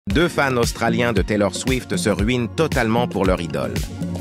Deux fans australiens de Taylor Swift se ruinent totalement pour leur idole.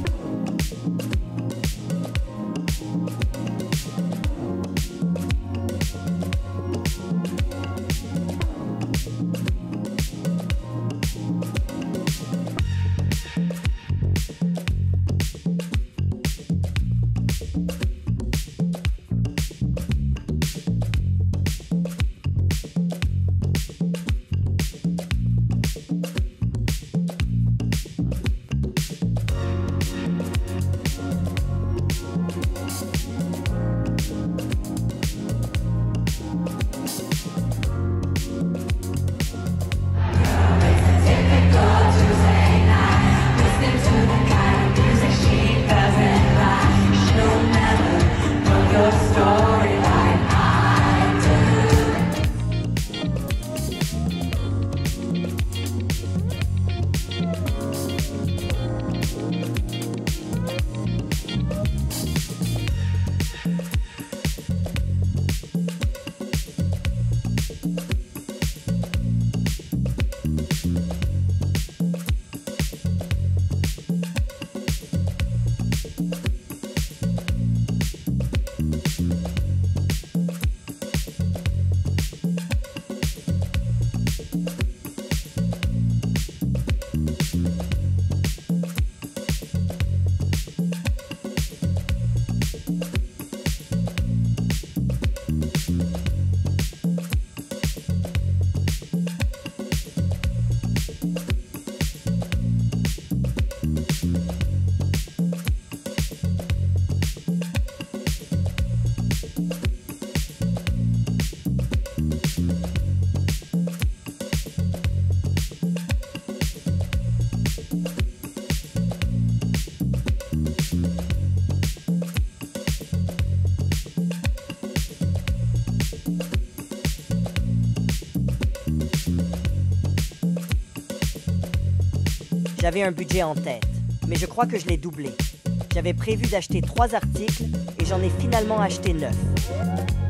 J'avais un budget en tête, mais je crois que je l'ai doublé. J'avais prévu d'acheter 3 articles et j'en ai finalement acheté 9.